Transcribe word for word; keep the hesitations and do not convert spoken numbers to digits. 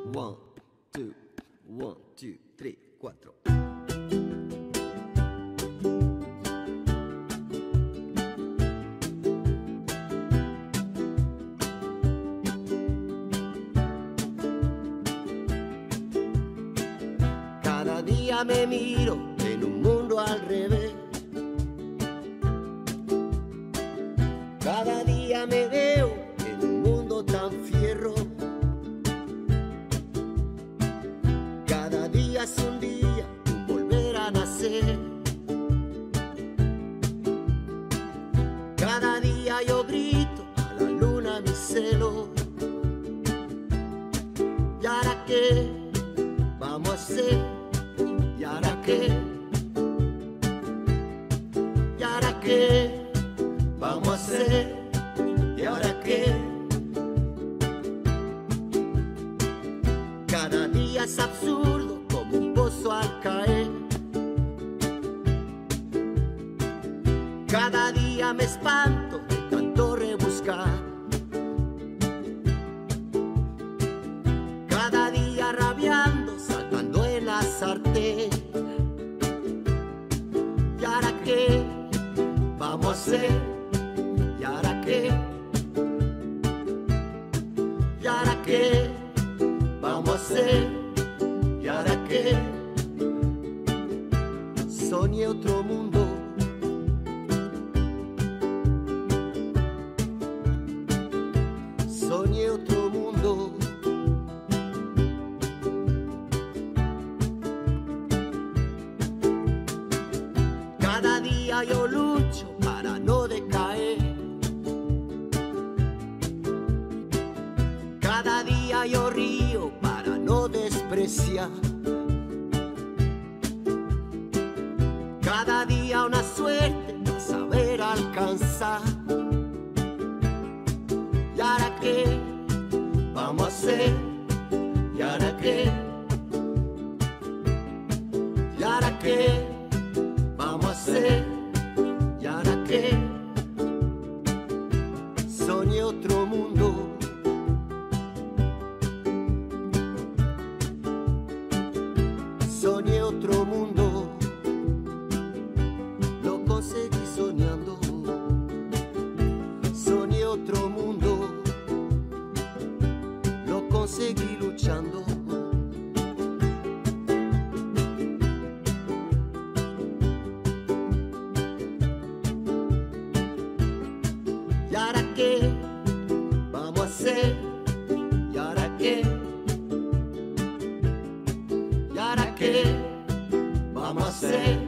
One, two, one, two, three, cuatro. Cada día me miro en un mundo al revés. Cada día me veo en un mundo tan fierro. Cada día es un día, un volver a nacer. Cada día yo grito a la luna mi celo. ¿Y ahora qué vamos a hacer? ¿Y ahora qué? ¿Y ahora qué vamos a hacer? ¿Y ahora qué? Cada día es absurdo como un pozo al caer. Cada día me espanto de tanto rebuscar. Cada día rabiando, saltando en la sartén. ¿Y ahora qué vamos a hacer? ¿Y ahora qué? ¿Y ahora qué vamos a hacer? ¿Y ahora qué? Soñé otro mundo. Soñé otro mundo. Cada día yo lucho para no decaer. Cada día yo río para no despreciar. Cada día una suerte para saber alcanzar. ¿Y ahora qué vamos a hacer? ¿Y ahora qué? ¿Y ahora qué vamos a hacer? ¿Y ahora qué? Soñé otro mundo. Soñé otro mundo. Lo conseguí soñando. Soñé otro mundo. Lo conseguí luchando. ¿Y ahora qué vamos a hacer? ¿Y ahora qué? ¿Y ahora qué vamos a hacer?